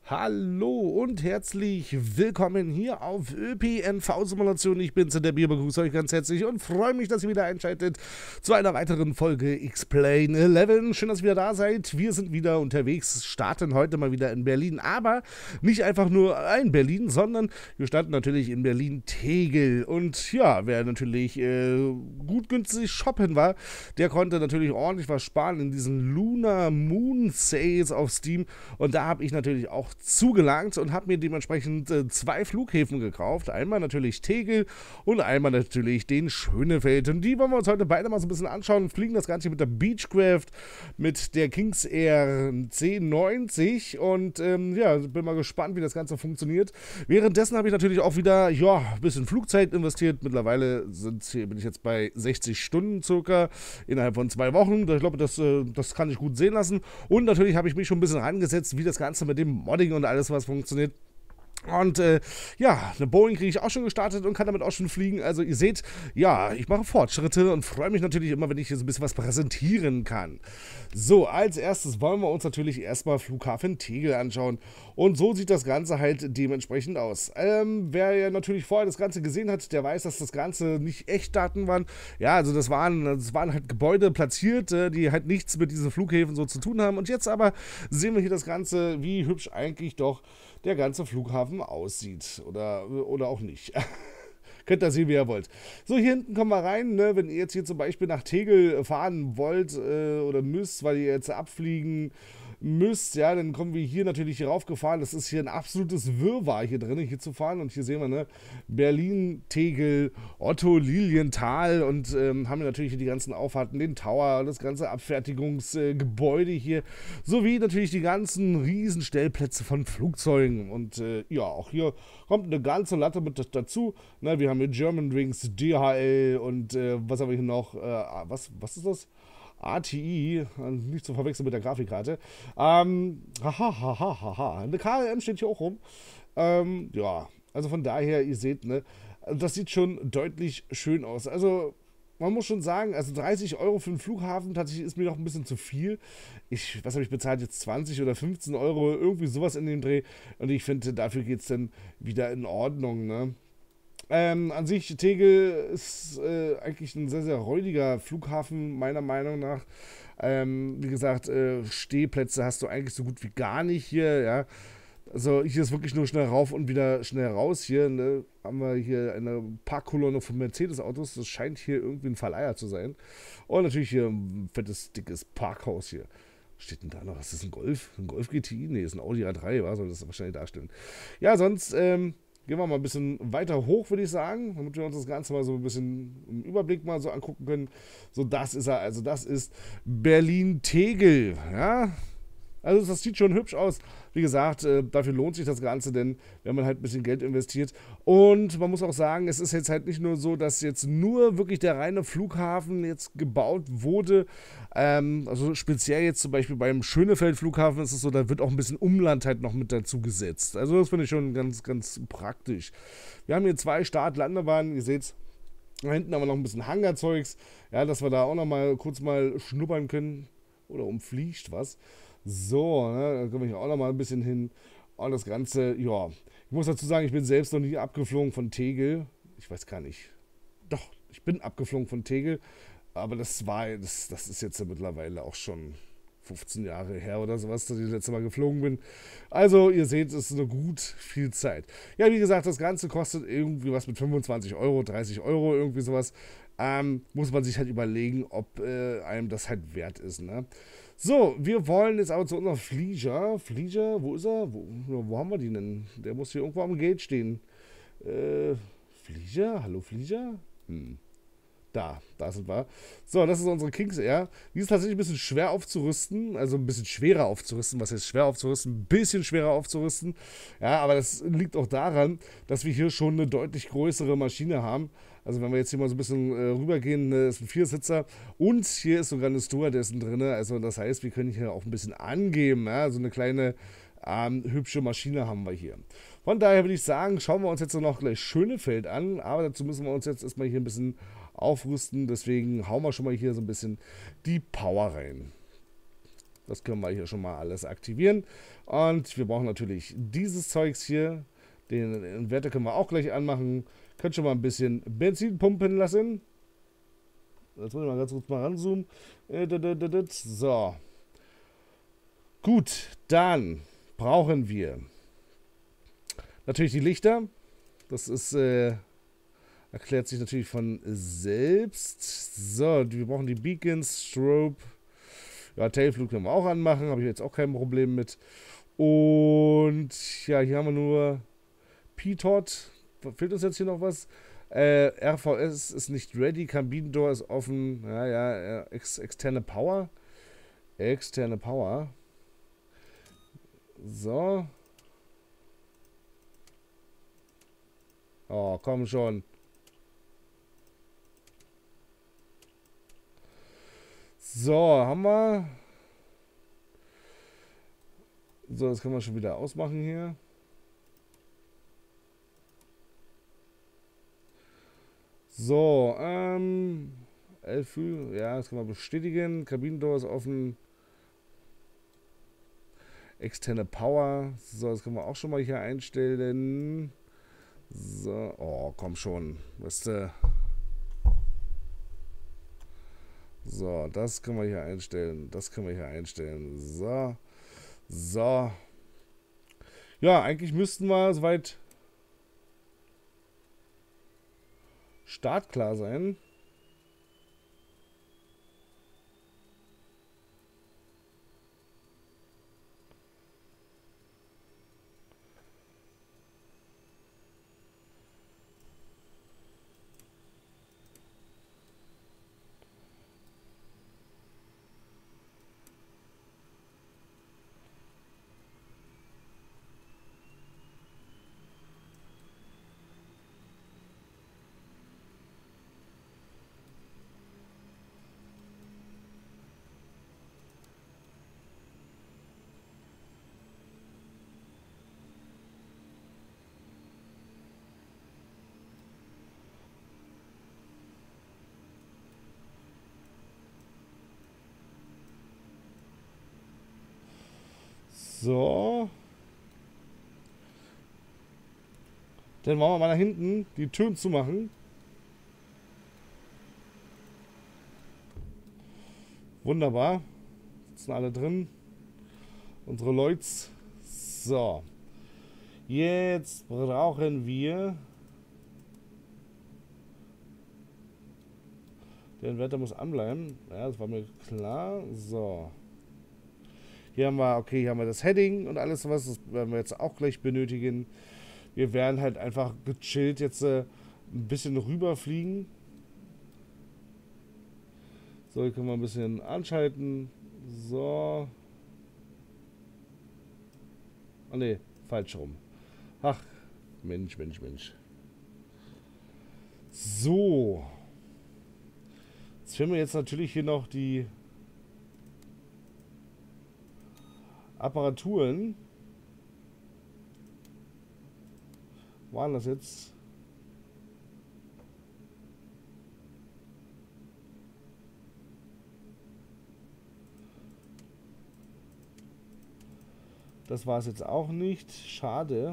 Hallo und herzlich willkommen hier auf ÖPNV-Simulation. Ich bin's, der Bier, begrüße euch ganz herzlich und freue mich, dass ihr wieder einschaltet zu einer weiteren Folge X-Plane 11. Schön, dass ihr wieder da seid. Wir sind wieder unterwegs, starten heute mal wieder in Berlin, aber nicht einfach nur in Berlin, sondern wir starten natürlich in Berlin-Tegel. Und ja, wer natürlich gut günstig shoppen war, der konnte natürlich ordentlich was sparen in diesen Lunar Moon Sales auf Steam. Und da habe ich natürlich auch zugelangt und habe mir dementsprechend zwei Flughäfen gekauft. Einmal natürlich Tegel und einmal natürlich den Schönefeld. Und die wollen wir uns heute beide mal so ein bisschen anschauen und fliegen das Ganze mit der Beechcraft, mit der Kings Air C90. Und ja, bin mal gespannt, wie das Ganze funktioniert. Währenddessen habe ich natürlich auch wieder ein bisschen Flugzeit investiert. Mittlerweile bin ich jetzt bei 60 Stunden circa innerhalb von 2 Wochen. Ich glaube, das kann ich gut sehen lassen. Und natürlich habe ich mich schon ein bisschen rangesetzt, wie das Ganze mit dem Modding und alles was funktioniert. Und ja, eine Boeing kriege ich auch schon gestartet und kann damit auch schon fliegen. Also ihr seht, ja, ich mache Fortschritte und freue mich natürlich immer, wenn ich hier so ein bisschen was präsentieren kann. So, als erstes wollen wir uns natürlich erstmal Flughafen Tegel anschauen. Und so sieht das Ganze halt dementsprechend aus. Wer ja natürlich vorher das Ganze gesehen hat, der weiß, dass das Ganze nicht Echtdaten waren. Ja, also das waren halt Gebäude platziert, die halt nichts mit diesen Flughäfen so zu tun haben. Und jetzt aber sehen wir hier das Ganze, wie hübsch eigentlich doch der ganze Flughafen aussieht. Oder auch nicht. Könnt ihr sehen, wie ihr wollt. So, hier hinten kommen wir rein, ne? Wenn ihr jetzt hier zum Beispiel nach Tegel fahren wollt oder müsst, weil ihr jetzt abfliegen müsst, ja, dann kommen wir hier natürlich hier raufgefahren. Das ist hier ein absolutes Wirrwarr hier drin, hier zu fahren. Und hier sehen wir, ne, Berlin, Tegel, Otto, Lilienthal und haben wir natürlich hier die ganzen Auffahrten, den Tower, das ganze Abfertigungsgebäude hier, sowie natürlich die ganzen Riesenstellplätze von Flugzeugen. Und ja, auch hier kommt eine ganze Latte mit dazu. Ne, wir haben hier Germanwings, DHL und was haben wir hier noch? Was ist das? ATI, nicht zu verwechseln mit der Grafikkarte. Eine KLM steht hier auch rum. Ja, also von daher, ihr seht, ne, das sieht schon deutlich schön aus. Also, man muss schon sagen, also 30 Euro für einen Flughafen tatsächlich ist mir noch ein bisschen zu viel. Was habe ich bezahlt jetzt? 20 oder 15 Euro, irgendwie sowas in dem Dreh. Und ich finde, dafür geht es dann wieder in Ordnung, ne? An sich, Tegel ist eigentlich ein sehr, sehr räudiger Flughafen, meiner Meinung nach. Wie gesagt, Stehplätze hast du eigentlich so gut wie gar nicht hier, ja. Also hier ist wirklich nur schnell rauf und wieder schnell raus. Hier ne, haben wir hier eine Parkkolonne von Mercedes-Autos. Das scheint hier irgendwie ein Verleiher zu sein. Und natürlich hier ein fettes, dickes Parkhaus hier. Was steht denn da noch? Ist das ein Golf? Ein Golf GTI? Nee, ist ein Audi A3, was soll das wahrscheinlich darstellen? Ja, sonst, gehen wir mal ein bisschen weiter hoch, würde ich sagen, damit wir uns das Ganze mal so ein bisschen im Überblick mal so angucken können. So, das ist er, also das ist Berlin-Tegel, ja. Also das sieht schon hübsch aus. Wie gesagt, dafür lohnt sich das Ganze, denn wenn man halt ein bisschen Geld investiert. Und man muss auch sagen, es ist jetzt halt nicht nur so, dass jetzt nur wirklich der reine Flughafen jetzt gebaut wurde. Also speziell jetzt zum Beispiel beim Schönefeld-Flughafen ist es so, da wird auch ein bisschen Umland halt noch mit dazu gesetzt. Also das finde ich schon ganz, ganz praktisch. Wir haben hier 2 Start-Landebahnen, ihr seht's. Da hinten haben wir noch ein bisschen Hangarzeugs, ja, dass wir da auch noch mal kurz mal schnuppern können. Oder umfliegt was. So, ne, da können wir hier auch noch mal ein bisschen hin. Und das Ganze, ja. Ich muss dazu sagen, ich bin selbst noch nie abgeflogen von Tegel. Ich weiß gar nicht. Doch, ich bin abgeflogen von Tegel. Aber das ist jetzt ja mittlerweile auch schon 15 Jahre her oder sowas, dass ich das letzte Mal geflogen bin. Also, ihr seht, es ist eine gut viel Zeit. Ja, wie gesagt, das Ganze kostet irgendwie was mit 25 Euro, 30 Euro, irgendwie sowas. Muss man sich halt überlegen, ob einem das halt wert ist, ne? So, wir wollen jetzt aber zu unserem Flieger. Flieger, wo ist er? Wo haben wir den denn? Der muss hier irgendwo am Gate stehen. Flieger? Hallo Flieger? Da sind wir. So, das ist unsere Kings Air. Die ist tatsächlich ein bisschen schwer aufzurüsten, also ein bisschen schwerer aufzurüsten. Was heißt schwer aufzurüsten? Ein bisschen schwerer aufzurüsten. Ja, aber das liegt auch daran, dass wir hier schon eine deutlich größere Maschine haben. Also wenn wir jetzt hier mal so ein bisschen rübergehen, ist ein Viersitzer und hier ist sogar eine Stewardessen drin. Also das heißt, wir können hier auch ein bisschen angeben. Ja? So eine kleine hübsche Maschine haben wir hier. Von daher würde ich sagen, schauen wir uns jetzt noch gleich Schönefeld an. Aber dazu müssen wir uns jetzt erstmal hier ein bisschen aufrüsten. Deswegen hauen wir schon mal hier so ein bisschen die Power rein. Das können wir hier schon mal alles aktivieren. Und wir brauchen natürlich dieses Zeugs hier. Den Inverter können wir auch gleich anmachen. Könnt schon mal ein bisschen Benzin pumpen lassen. Jetzt muss ich mal ganz kurz mal ranzoomen. So. Gut, dann brauchen wir natürlich die Lichter. Das ist, erklärt sich natürlich von selbst. So, wir brauchen die Beacons, Strobe. Ja, Tailflug können wir auch anmachen. Habe ich jetzt auch kein Problem mit. Und ja, hier haben wir nur P-Tot. Fehlt uns jetzt hier noch was? RVS ist nicht ready. Kabinentor ist offen. Ja, externe Power. Externe Power. So. Oh, komm schon. So, haben wir. So, das können wir schon wieder ausmachen hier. So, Elfü, ja, das können wir bestätigen. Kabinentor ist offen. Externe Power. So, das können wir auch schon mal hier einstellen. So, oh, komm schon. Weißt du. So, das können wir hier einstellen. Das können wir hier einstellen. So. So. Ja, eigentlich müssten wir soweit startklar sein. So. Dann wollen wir mal nach hinten die Türen zu machen. Wunderbar. Sitzen alle drin. Unsere Leute. So. Jetzt brauchen wir. Der Inverter muss anbleiben. Ja, das war mir klar. So. Hier haben wir, okay, hier haben wir das Heading und alles was. Das werden wir jetzt auch gleich benötigen. Wir werden halt einfach gechillt jetzt ein bisschen rüberfliegen. So, hier können wir ein bisschen anschalten. So. Oh ne, falsch rum. Ach, Mensch. So. Jetzt finden wir jetzt natürlich hier noch die Apparaturen. Wo waren das jetzt? Das war es jetzt auch nicht. Schade.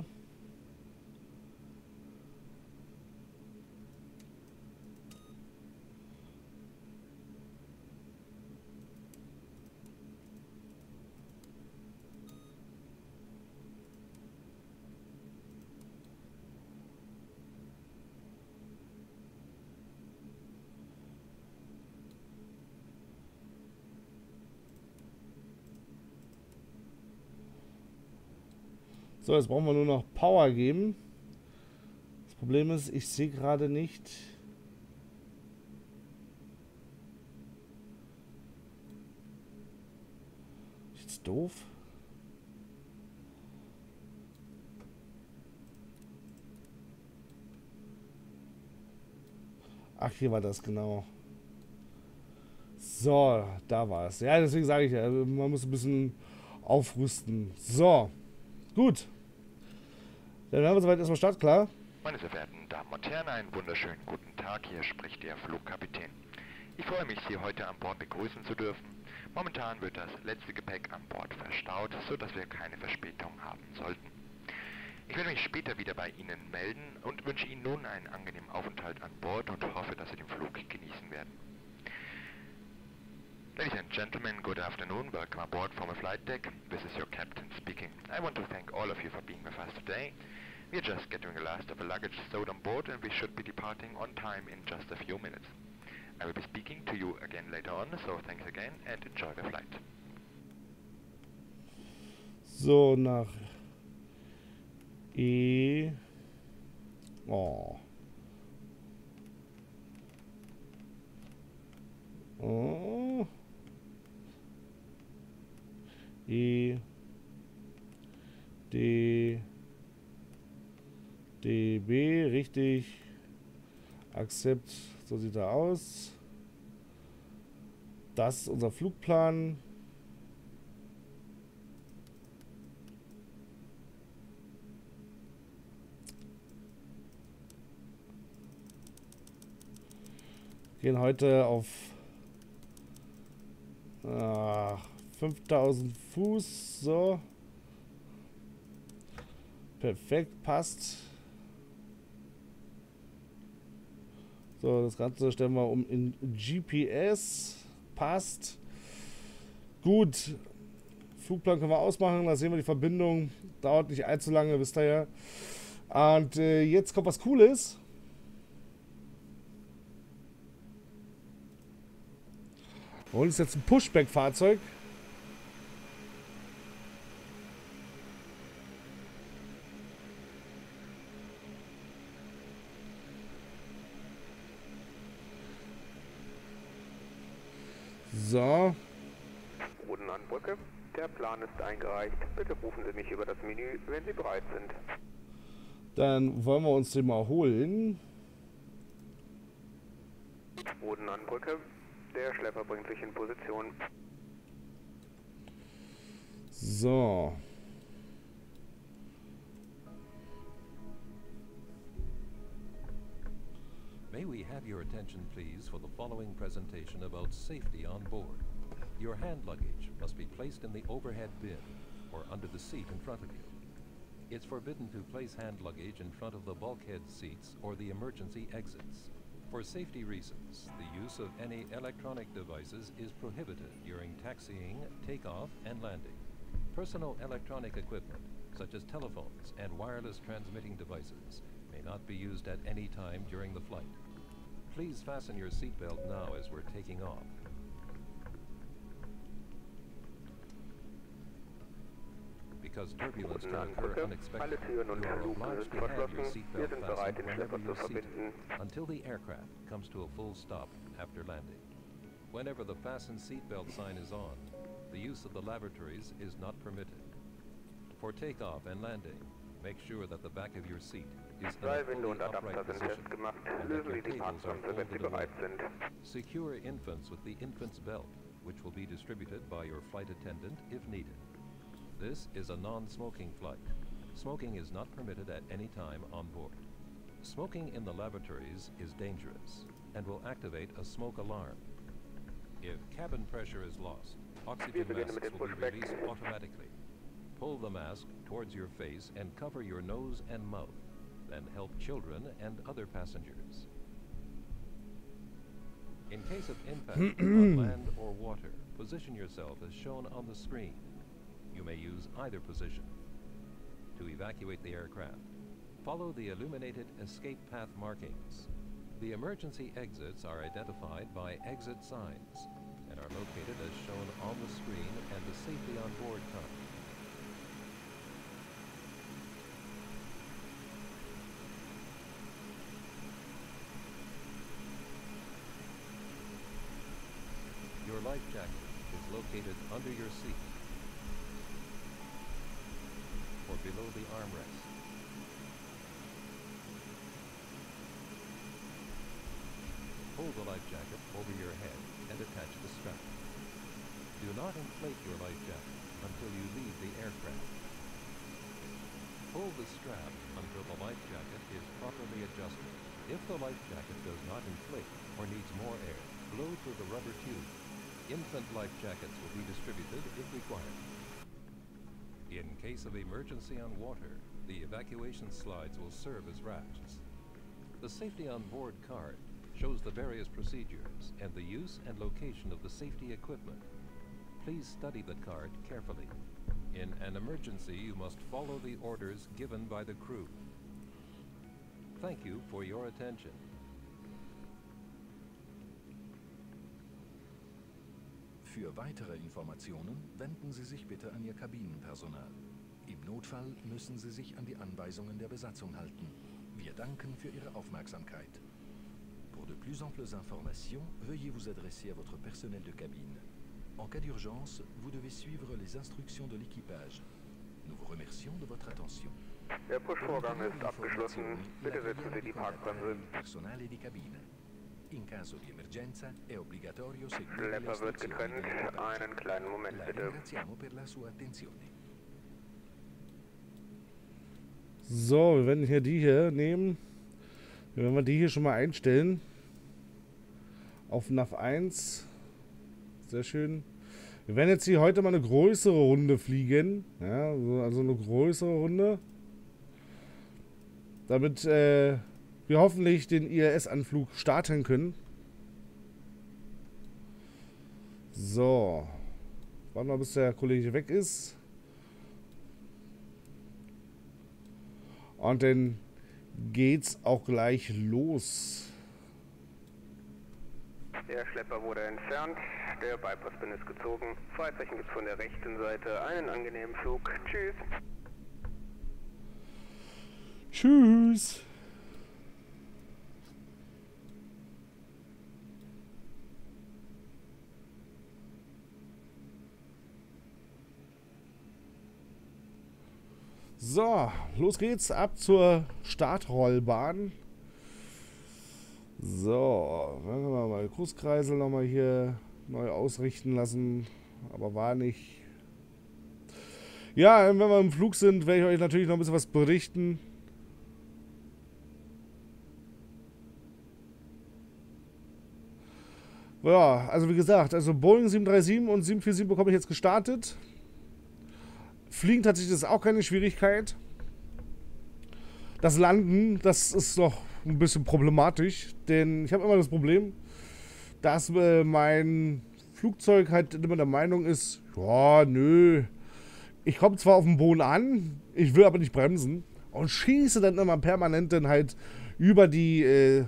So, jetzt brauchen wir nur noch Power geben. Das Problem ist, ich sehe gerade nicht. Ist jetzt doof. Ach, hier war das genau. So, da war es. Ja, deswegen sage ich ja, man muss ein bisschen aufrüsten. So, gut. Dann haben wir soweit erstmal startklar. Meine sehr verehrten Damen und Herren, einen wunderschönen guten Tag. Hier spricht Ihr Flugkapitän. Ich freue mich, Sie heute an Bord begrüßen zu dürfen Momentan wird das letzte Gepäck an Bord verstaut, sodass wir keine Verspätung haben sollten. Ich werde mich später wieder bei Ihnen melden und wünsche Ihnen nun einen angenehmen Aufenthalt an Bord und hoffe, dass Sie den Flug genießen werden. Ladies and gentlemen, good afternoon. Welcome aboard from the flight deck. This is your captain speaking. I want to thank all of you for being with us today. We are just getting the last of the luggage stowed on board and we should be departing on time in just a few minutes. I will be speaking to you again later on, so thanks again and enjoy the flight. So, nach E. Oh. Oh. E. D. DB, richtig. Accept, so sieht er aus. Das ist unser Flugplan. Gehen heute auf 5000 Fuß. So. Perfekt, passt. So, das Ganze stellen wir um in GPS. Passt. Gut. Flugplan können wir ausmachen. Da sehen wir die Verbindung. Dauert nicht allzu lange, wisst ihr ja. Und jetzt kommt was Cooles. Und ist jetzt ein Pushback-Fahrzeug. So. Boden an Brücke. Der Plan ist eingereicht. Bitte rufen Sie mich über das Menü, wenn Sie bereit sind. Dann wollen wir uns den mal holen. Boden an Brücke. Der Schlepper bringt sich in Position. So. May we have your attention, please, for the following presentation about safety on board. Your hand luggage must be placed in the overhead bin or under the seat in front of you. It's forbidden to place hand luggage in front of the bulkhead seats or the emergency exits. For safety reasons, the use of any electronic devices is prohibited during taxiing, takeoff, and landing. Personal electronic equipment, such as telephones and wireless transmitting devices, may not be used at any time during the flight. Please fasten your seatbelt now as we're taking off. Because turbulence can occur unexpectedly, you are obliged to have your seatbelt fastened whenever you're seated, until the aircraft comes to a full stop after landing. Whenever the fasten seatbelt sign is on, the use of the lavatories is not permitted. For takeoff and landing, make sure that the back of your seat is in a fully upright position and that your cables are folded away. Secure infants with the infant's belt, which will be distributed by your flight attendant if needed. This is a non-smoking flight. Smoking is not permitted at any time on board. Smoking in the lavatories is dangerous and will activate a smoke alarm. If cabin pressure is lost, oxygen masks will be released automatically. Pull the mask towards your face and cover your nose and mouth. Then help children and other passengers. In case of impact on land or water, position yourself as shown on the screen. You may use either position. To evacuate the aircraft, follow the illuminated escape path markings. The emergency exits are identified by exit signs and are located as shown on the screen and the safety on board card. Your life jacket is located under your seat or below the armrest. Hold the life jacket over your head and attach the strap. Do not inflate your life jacket until you leave the aircraft. Pull the strap until the life jacket is properly adjusted. If the life jacket does not inflate or needs more air, blow through the rubber tube. Infant life jackets will be distributed if required. In case of emergency on water, the evacuation slides will serve as rafts. The Safety on Board card shows the various procedures and the use and location of the safety equipment. Please study the card carefully. In an emergency, you must follow the orders given by the crew. Thank you for your attention. Für weitere Informationen wenden Sie sich bitte an Ihr Kabinenpersonal. Im Notfall müssen Sie sich an die Anweisungen der Besatzung halten. Wir danken für Ihre Aufmerksamkeit. Pour de plus amples informations, veuillez vous adresser à votre personnel de cabine. En cas d'urgence, vous devez suivre les instructions de l'équipage. Nous vous remercions de votre attention. Der Push-Vorgang ist abgeschlossen. Bitte setzen Sie die Parkbremse. Personale di cabina. In caso di emergenza è obbligatorio seguire le Schlepper wird istruzioni getrennt. dell'equipaggio. Einen kleinen Moment La bitte. ringraziamo per la sua attenzione. So, wir werden hier die hier nehmen. Wenn wir die hier schon mal einstellen. Auf NAV 1. Sehr schön. Wir werden jetzt hier heute mal eine größere Runde fliegen. Ja, also eine größere Runde. Damit wir hoffentlich den ILS-Anflug starten können. So. Warten wir, bis der Kollege weg ist. Und dann geht's auch gleich los. Der Schlepper wurde entfernt. Der Bypass-Pin ist gezogen. Freizeichen gibt es von der rechten Seite. Einen angenehmen Flug. Tschüss. Tschüss. So, los geht's ab zur Startrollbahn. So, wenn wir mal Großkreisel nochmal hier neu ausrichten lassen, aber war nicht. Ja, wenn wir im Flug sind, werde ich euch natürlich noch ein bisschen was berichten. Ja, also wie gesagt, also Boeing 737 und 747 bekomme ich jetzt gestartet. Fliegen tatsächlich ist auch keine Schwierigkeit. Das Landen, das ist noch ein bisschen problematisch, denn ich habe immer das Problem, dass mein Flugzeug halt immer der Meinung ist, ja, nö, ich komme zwar auf dem Boden an, ich will aber nicht bremsen und schieße dann immer permanent dann halt über die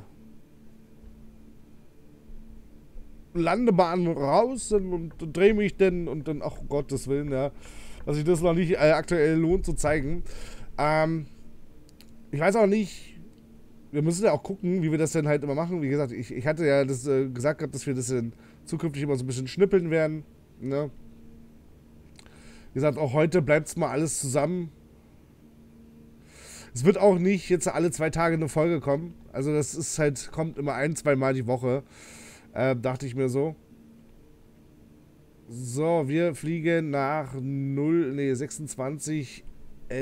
Landebahn raus und drehe mich dann und dann, ach Gottes Willen, ja, dass sich das noch nicht aktuell lohnt zu zeigen. Ich weiß auch nicht, wir müssen ja auch gucken, wie wir das dann halt immer machen. Wie gesagt, ich hatte ja das gesagt gehabt, dass wir das dann zukünftig immer so ein bisschen schnippeln werden. Ne? Wie gesagt, auch heute bleibt es mal alles zusammen. Es wird auch nicht jetzt alle 2 Tage eine Folge kommen. Also das ist halt, kommt immer 1-2 Mal die Woche. Dachte ich mir so. So, wir fliegen nach 26L.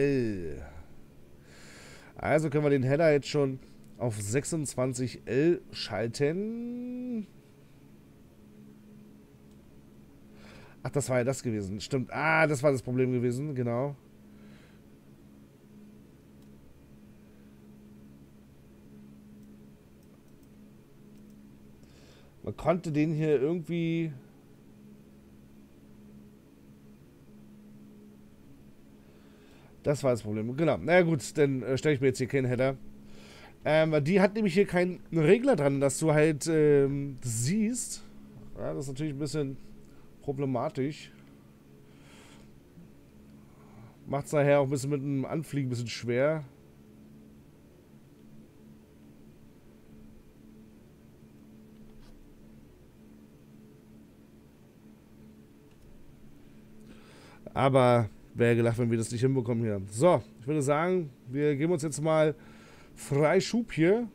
Also können wir den Header jetzt schon auf 26L schalten. Ach, das war ja das gewesen. Stimmt. Ah, das war das Problem gewesen. Genau. Man konnte den hier irgendwie... Das war das Problem. Genau. Na gut, dann stelle ich mir jetzt hier keinen Header. Die hat nämlich hier keinen Regler dran, dass du halt das siehst. Ja, das ist natürlich ein bisschen problematisch. Macht es nachher auch ein bisschen mit dem Anfliegen ein bisschen schwer. Aber wäre gedacht, wenn wir das nicht hinbekommen hier. So, ich würde sagen, wir geben uns jetzt mal Freischub hier.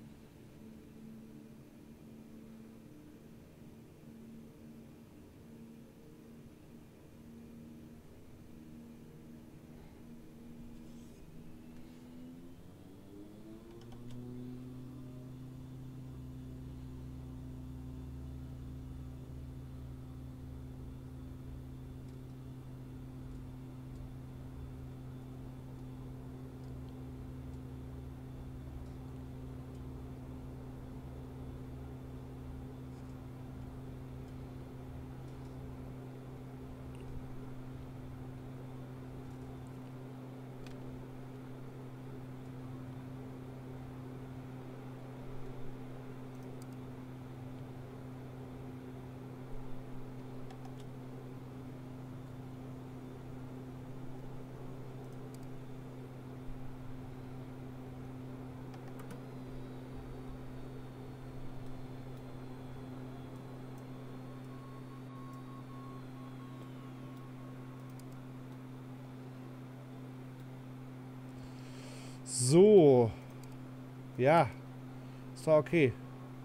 So. Ja. Ist doch okay.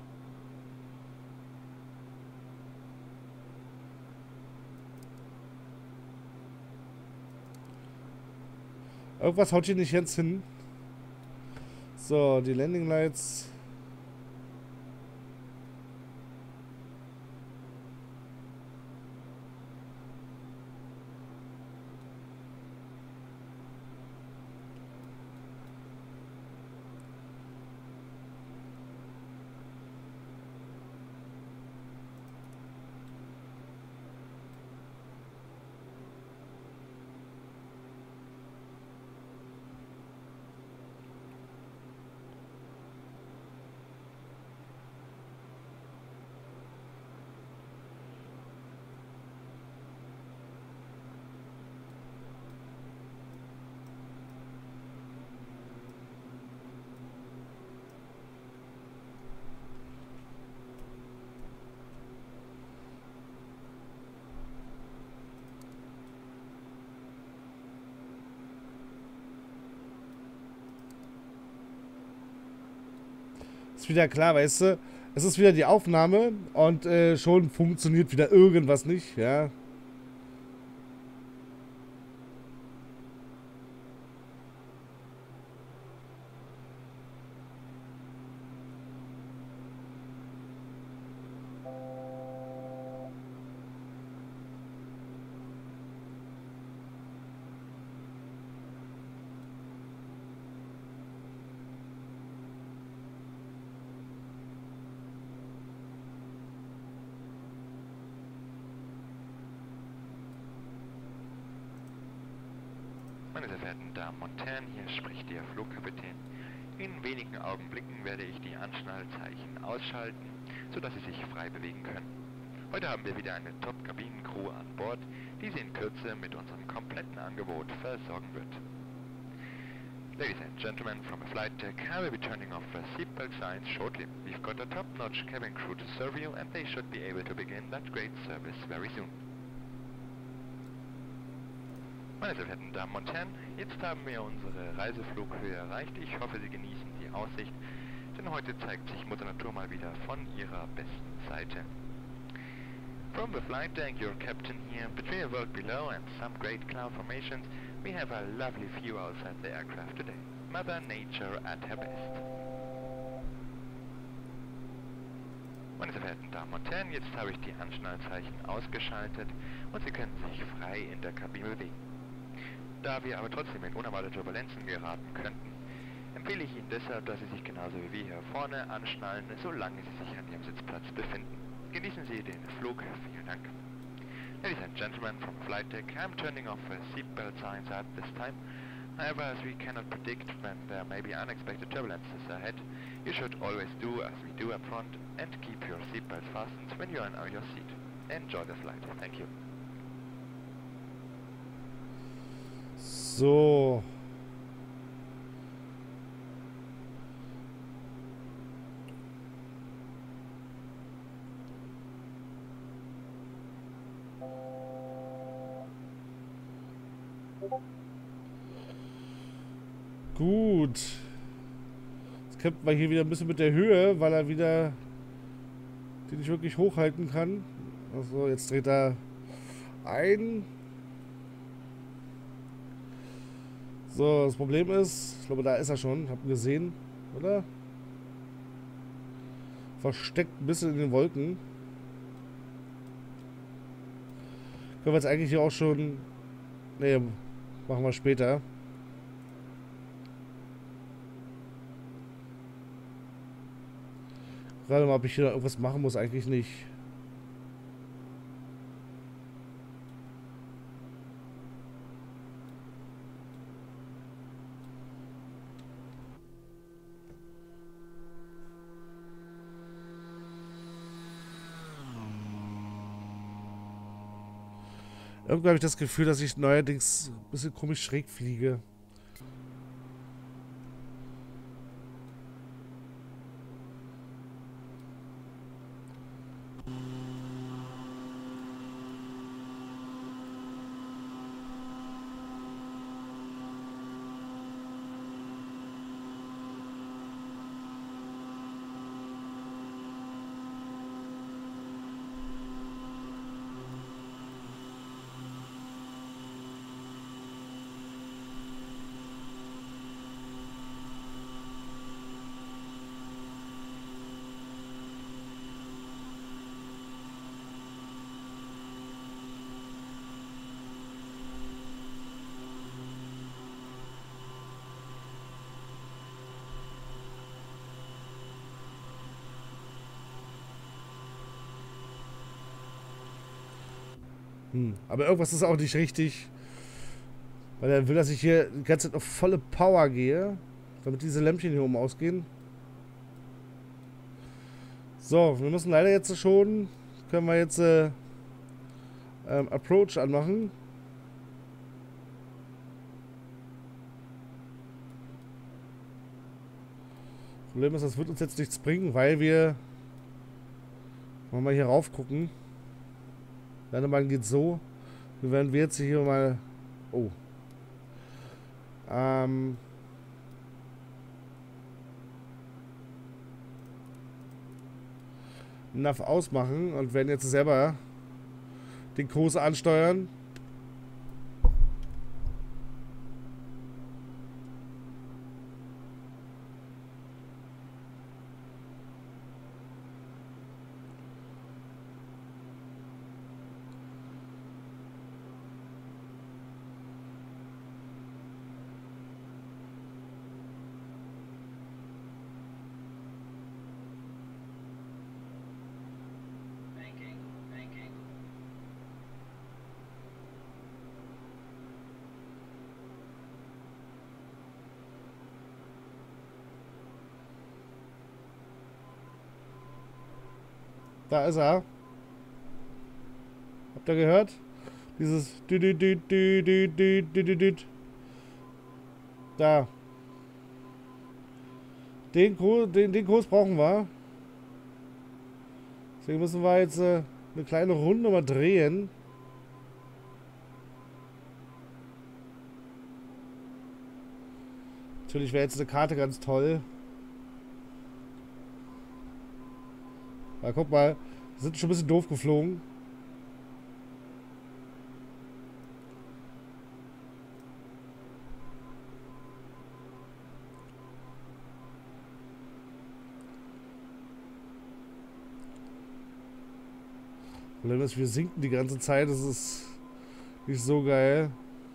Irgendwas haut hier nicht ganz hin. So, die Landing Lights. Ist wieder klar, weißt du? Es ist wieder die Aufnahme und schon funktioniert wieder irgendwas nicht, ja. Meine sehr verehrten Damen und Herren, hier spricht Ihr Flugkapitän. In wenigen Augenblicken werde ich die Anschnallzeichen ausschalten, sodass Sie sich frei bewegen können. Heute haben wir wieder eine Top-Kabinencrew an Bord, die Sie in Kürze mit unserem kompletten Angebot versorgen wird. Ladies and gentlemen from the flight deck, I will be turning off the seatbelt signs shortly. We've got a top-notch cabin crew to serve you and they should be able to begin that great service very soon. Meine sehr verehrten Damen und Herren, jetzt haben wir unsere Reiseflughöhe erreicht. Ich hoffe, Sie genießen die Aussicht, denn heute zeigt sich Mutter Natur mal wieder von ihrer besten Seite. From the flight deck, your captain here, between the world below and some great cloud formations, we have a lovely view outside the aircraft today. Mother Nature at her best. Meine sehr verehrten Damen und Herren, jetzt habe ich die Anschnallzeichen ausgeschaltet und Sie können sich frei in der Kabine bewegen. Da wir aber trotzdem in unerwartete Turbulenzen geraten könnten, empfehle ich Ihnen deshalb, dass Sie sich genauso wie wir hier vorne anschnallen, solange Sie sich an Ihrem Sitzplatz befinden. Genießen Sie den Flug. Vielen Dank. Ladies and gentlemen from the flight deck, I'm turning off the seatbelt signs at this time. However, as we cannot predict when there may be unexpected turbulences ahead, you should always do as we do up front and keep your seatbelt fastened when you are in your seat. Enjoy the flight. Thank you. So. Gut. Jetzt kämpft man hier wieder ein bisschen mit der Höhe, weil er wieder den nicht wirklich hochhalten kann. Also jetzt dreht er ein. So, das Problem ist, ich glaube, da ist er schon. Hab ihn gesehen, oder? Versteckt ein bisschen in den Wolken. Können wir jetzt eigentlich hier auch schon... Ne, machen wir später. Gerade mal, ob ich hier irgendwas machen muss, eigentlich nicht. Irgendwie habe ich das Gefühl, dass ich neuerdings ein bisschen komisch schräg fliege. Aber irgendwas ist auch nicht richtig. Weil er will, dass ich hier die ganze Zeit auf volle Power gehe. Damit diese Lämpchen hier oben ausgehen. So, wir müssen leider jetzt schon... Können wir jetzt Approach anmachen. Problem ist, das wird uns jetzt nichts bringen, weil wir... Mal hier rauf gucken. Landebahn geht so. Wir werden jetzt hier mal... Oh. Nav ausmachen und werden jetzt selber den Kurs ansteuern. Da ist er. Habt ihr gehört? Dieses da. Den Kurs brauchen wir. Deswegen müssen wir jetzt eine kleine Runde mal drehen. Natürlich wäre jetzt eine Karte ganz toll. Ja, guck mal, wir sind schon ein bisschen doof geflogen. Problem ist, wir sinken die ganze Zeit, das ist nicht so geil.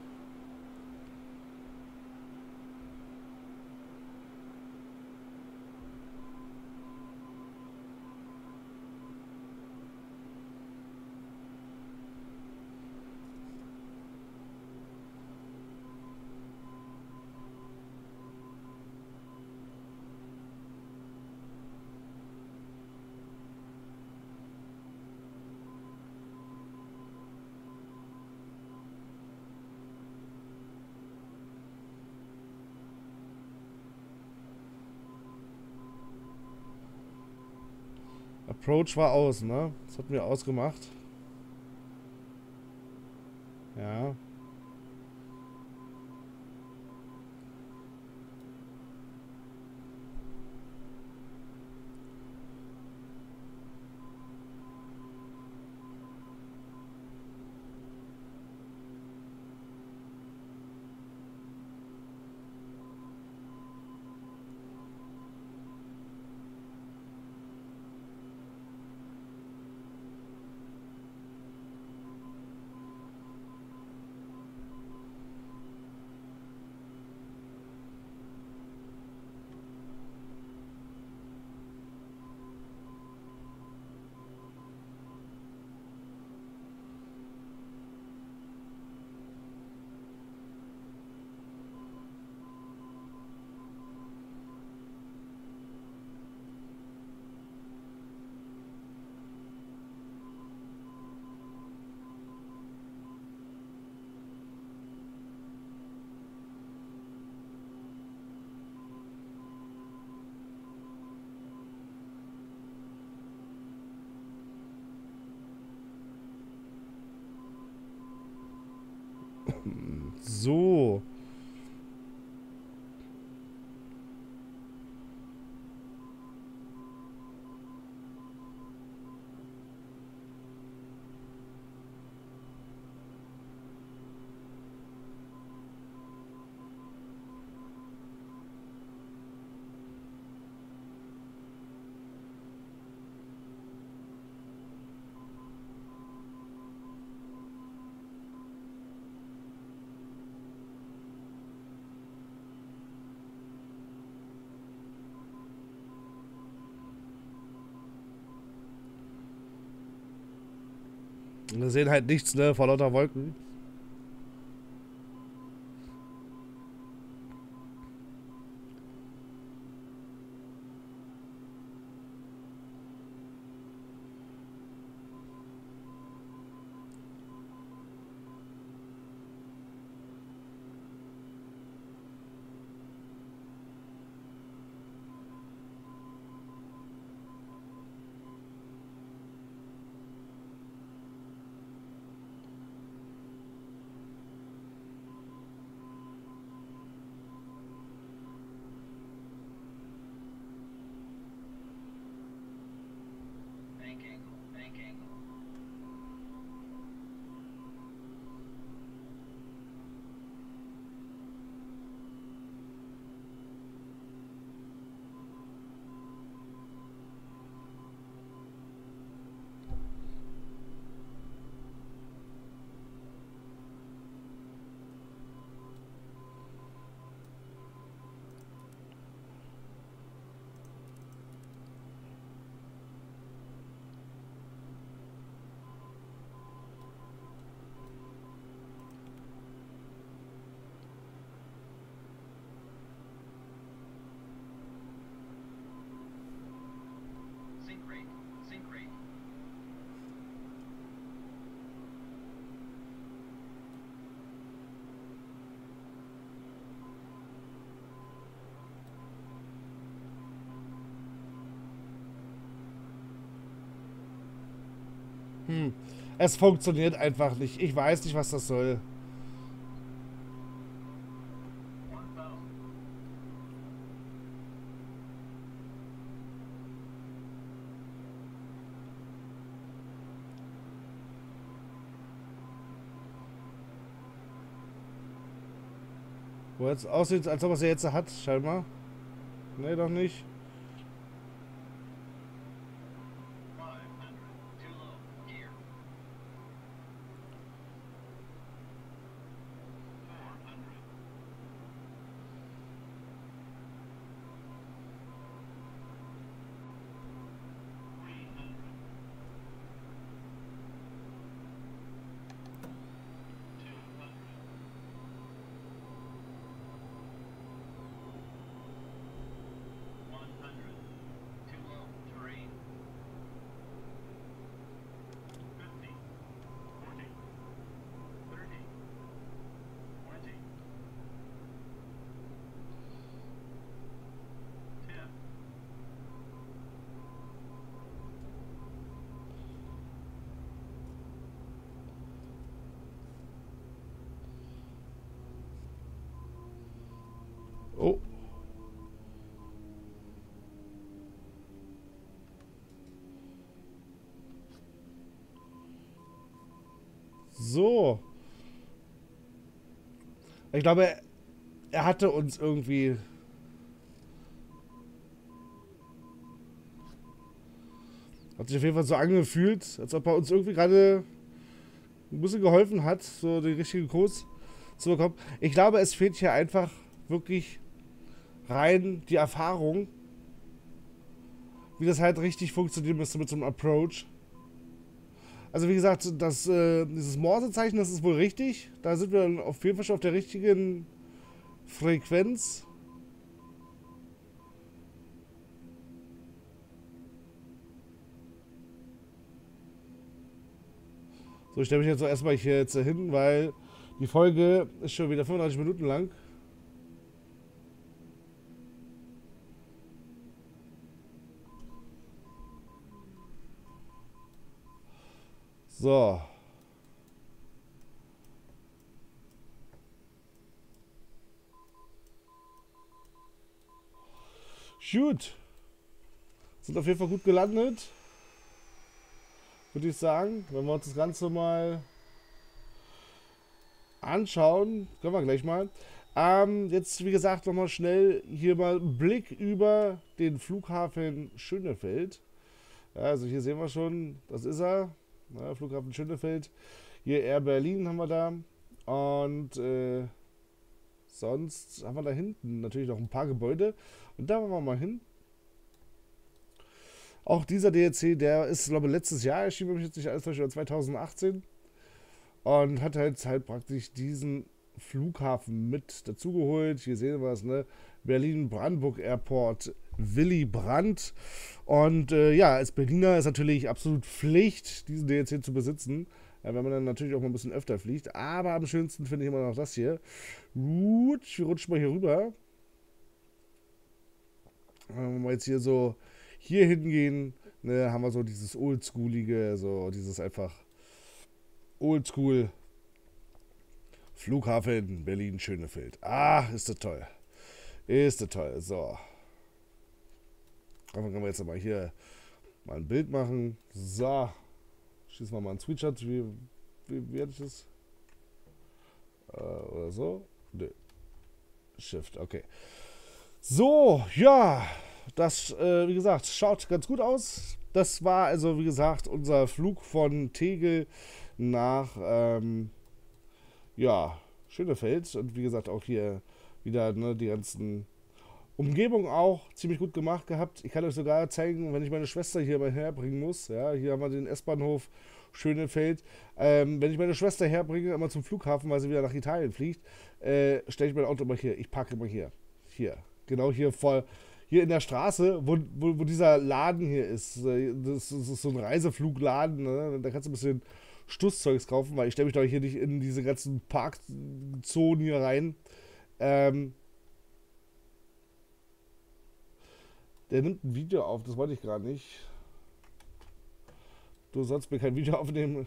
Approach war aus, ne? Das hatten wir ausgemacht. Ja. So. Wir sehen halt nichts, ne, vor lauter Wolken. Es funktioniert einfach nicht. Ich weiß nicht, was das soll. Wo jetzt aussieht, als ob er sie jetzt hat, scheinbar. Nee, doch nicht. Oh. So. Ich glaube, er hatte uns irgendwie... Hat sich auf jeden Fall so angefühlt, als ob er uns irgendwie gerade ein bisschen geholfen hat, so den richtigen Kurs zu bekommen. Ich glaube, es fehlt hier einfach wirklich rein die Erfahrung, wie das halt richtig funktionieren müsste mit so einem Approach. Also wie gesagt, dieses Morsezeichen, das ist wohl richtig. Da sind wir auf jeden Fall schon auf der richtigen Frequenz. So, ich stelle mich jetzt so erstmal hier jetzt hin, weil die Folge ist schon wieder 35 Minuten lang. So. Gut. Sind auf jeden Fall gut gelandet. Würde ich sagen. Wenn wir uns das Ganze mal anschauen, können wir gleich mal. Jetzt, wie gesagt, nochmal schnell hier mal einen Blick über den Flughafen Schönefeld. Ja, also hier sehen wir schon, das ist er. Ja, Flughafen Schönefeld. Hier Air Berlin haben wir da. Und sonst haben wir da hinten natürlich noch ein paar Gebäude. Und da wollen wir mal hin. Auch dieser DLC, der ist, glaube ich, letztes Jahr erschienen, wenn mich jetzt nicht alles täusche, oder 2018. Und hat halt praktisch diesen Flughafen mit dazugeholt. Hier sehen wir es, ne? Berlin-Brandenburg Airport, Willy Brandt. Und ja, als Berliner ist natürlich absolut Pflicht, diesen DLC zu besitzen. Ja, wenn man dann natürlich auch mal ein bisschen öfter fliegt. Aber am schönsten finde ich immer noch das hier. Gut, wir rutschen mal hier rüber. Wenn wir jetzt hier so hier hingehen, ne, haben wir so dieses Oldschoolige, so dieses einfach Oldschool Flughafen Berlin-Schönefeld. Ah, ist das toll. Ist das toll. So. Dann können wir jetzt mal hier mal ein Bild machen. So. Schießen wir mal einen Screenshot. Wie hatte ich das? Oder so? Nö. Shift, okay. So, ja. Das, wie gesagt, schaut ganz gut aus. Das war also, wie gesagt, unser Flug von Tegel nach, ja, Schönefeld. Und wie gesagt, auch hier wieder, ne, die ganzen Umgebung auch ziemlich gut gemacht gehabt. Ich kann euch sogar zeigen, wenn ich meine Schwester hier mal herbringen muss. Ja, hier haben wir den S-Bahnhof Schönefeld. Wenn ich meine Schwester herbringe, immer zum Flughafen, weil sie wieder nach Italien fliegt, stelle ich mein Auto immer hier. Ich parke immer hier. Hier. Genau hier voll. Hier in der Straße, wo dieser Laden hier ist. Das ist so ein Reiseflugladen. Ne? Da kannst du ein bisschen Stusszeugs kaufen, weil ich stelle mich doch hier nicht in diese ganzen Parkzonen hier rein. Der nimmt ein Video auf, das wollte ich gerade nicht. Du sollst mir kein Video aufnehmen.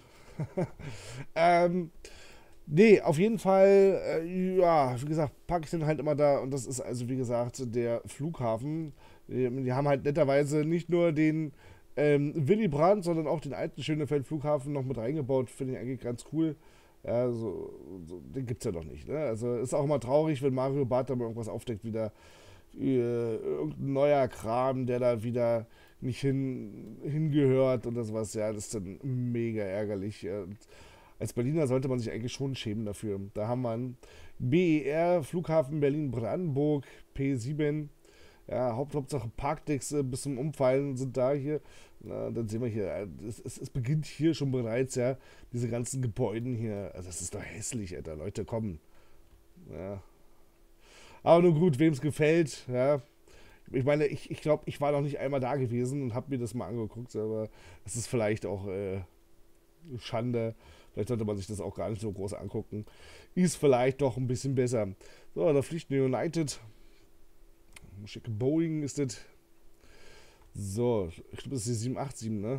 Nee, auf jeden Fall, ja, wie gesagt, packe ich den halt immer da. Und das ist also, wie gesagt, der Flughafen. Die haben halt netterweise nicht nur den Willy Brandt, sondern auch den alten Schönefeld-Flughafen noch mit reingebaut. Finde ich eigentlich ganz cool. Ja, den gibt es ja noch nicht. Ne? Also ist auch immer traurig, wenn Mario Barth da mal irgendwas aufdeckt, wieder irgendein neuer Kram, der da wieder nicht hingehört und das was. Ja, das ist dann mega ärgerlich. Und als Berliner sollte man sich eigentlich schon schämen dafür. Da haben wir einen BER, Flughafen Berlin-Brandenburg, P7. Ja, Hauptsache Parkdecks bis zum Umfallen sind da hier. Na, dann sehen wir hier, es beginnt hier schon bereits, ja, diese ganzen Gebäuden hier. Also das ist doch hässlich, Alter. Leute, kommen. Ja. Aber nur gut, wem es gefällt, ja. Ich meine, ich glaube, ich war noch nicht einmal da gewesen und habe mir das mal angeguckt, aber es ist vielleicht auch Schande. Vielleicht sollte man sich das auch gar nicht so groß angucken. Ist vielleicht doch ein bisschen besser. So, da fliegt eine United. Schicke Boeing ist das. So, ich glaube, das ist die 787, ne?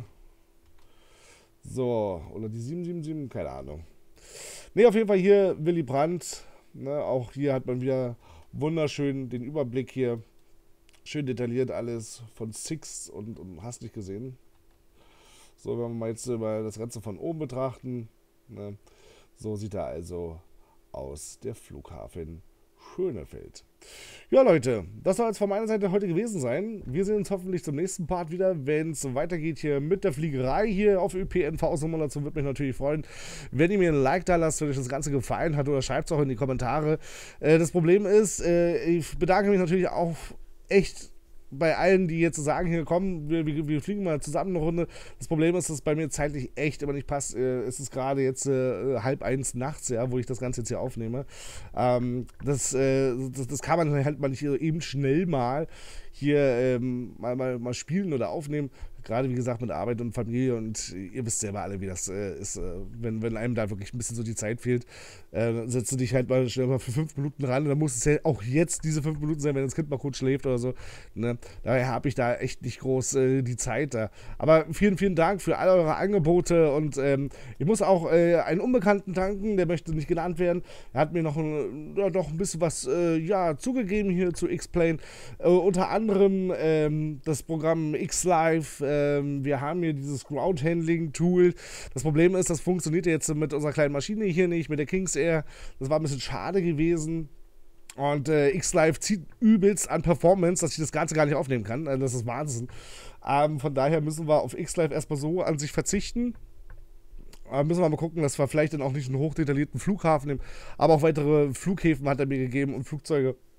So, oder die 777, keine Ahnung. Ne, auf jeden Fall hier Willy Brandt. Ne, auch hier hat man wieder wunderschön den Überblick hier. Schön detailliert alles von Six und hast nicht gesehen. So, wenn wir mal jetzt mal das Ganze von oben betrachten. Ne, so sieht er also aus, der Flughafen Schönefeld. Ja, Leute, das soll es von meiner Seite heute gewesen sein. Wir sehen uns hoffentlich zum nächsten Part wieder, wenn es weitergeht hier mit der Fliegerei hier auf ÖPNV-Simulation. Würde mich natürlich freuen, wenn ihr mir ein Like da lasst, wenn euch das Ganze gefallen hat, oder schreibt es auch in die Kommentare. Das Problem ist, ich bedanke mich natürlich auch echt bei allen, die jetzt sagen, hier komm, wir fliegen mal zusammen eine Runde. Das Problem ist, dass es bei mir zeitlich echt immer nicht passt. Es ist gerade jetzt 12:30 nachts, ja, wo ich das Ganze jetzt hier aufnehme. Das kann man halt mal nicht eben schnell mal hier mal spielen oder aufnehmen. Gerade, wie gesagt, mit Arbeit und Familie, und ihr wisst selber alle, wie das ist, wenn einem da wirklich ein bisschen so die Zeit fehlt, setzt du dich halt mal schnell mal für 5 Minuten ran, und dann muss es ja auch jetzt diese 5 Minuten sein, wenn das Kind mal kurz schläft oder so. Ne? Daher habe ich da echt nicht groß die Zeit da. Aber vielen, vielen Dank für all eure Angebote, und ich muss auch einen Unbekannten danken, der möchte nicht genannt werden. Er hat mir noch ein bisschen was zugegeben hier zu X-Plane. Unter anderem das Programm X-Live. Wir haben hier dieses Ground-Handling-Tool. Das Problem ist, das funktioniert jetzt mit unserer kleinen Maschine hier nicht, mit der Kings Air. Das war ein bisschen schade gewesen. Und X-Live zieht übelst an Performance, dass ich das Ganze gar nicht aufnehmen kann. Das ist Wahnsinn. Von daher müssen wir auf X-Live erstmal so an sich verzichten. Müssen wir mal gucken, dass wir vielleicht dann auch nicht einen hochdetaillierten Flughafen nehmen. Aber auch weitere Flughäfen hat er mir gegeben und Flugzeuge.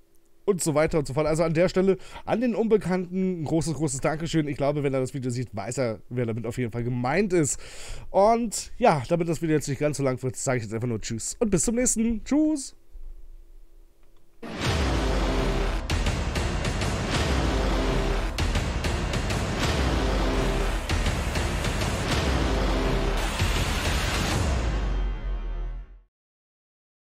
und so weiter und so fort. Also an der Stelle, an den Unbekannten, ein großes, großes Dankeschön. Ich glaube, wenn er das Video sieht, weiß er, wer damit auf jeden Fall gemeint ist. Und ja, damit das Video jetzt nicht ganz so lang wird, sage ich jetzt einfach nur Tschüss und bis zum nächsten. Tschüss!